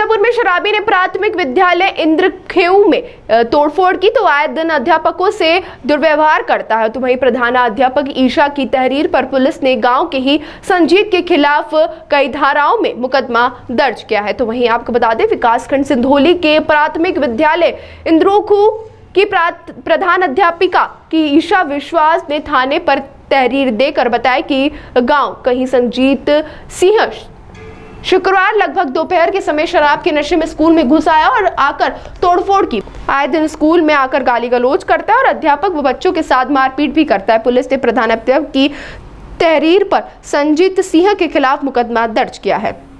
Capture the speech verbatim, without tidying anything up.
बीजापुर में शराबी ने प्राथमिक विद्यालय इंद्रखेऊ में तोड़फोड़ की तो आए दिन अध्यापकों से दुर्व्यवहार करता है। तो वहीं प्रधानाध्यापक ईशा की तहरीर पर पुलिस ने गांव के ही संजीत के खिलाफ कई धाराओं में मुकदमा दर्ज किया है। तो वहीं आपको बता दें, विकासखंड सिंधोली के प्राथमिक विद्यालय इंद्रखेऊ की प्रधान अध्यापिका की ईशा विश्वास ने थाने पर तहरीर देकर बताया कि गांव कहीं संजीत सिंह शुक्रवार लगभग दोपहर के समय शराब के नशे में स्कूल में घुस आया और आकर तोड़फोड़ की। आए दिन स्कूल में आकर गाली गलौज करता है और अध्यापक व बच्चों के साथ मारपीट भी करता है। पुलिस ने प्रधानाध्यापक की तहरीर पर संजीत सिंह के खिलाफ मुकदमा दर्ज किया है।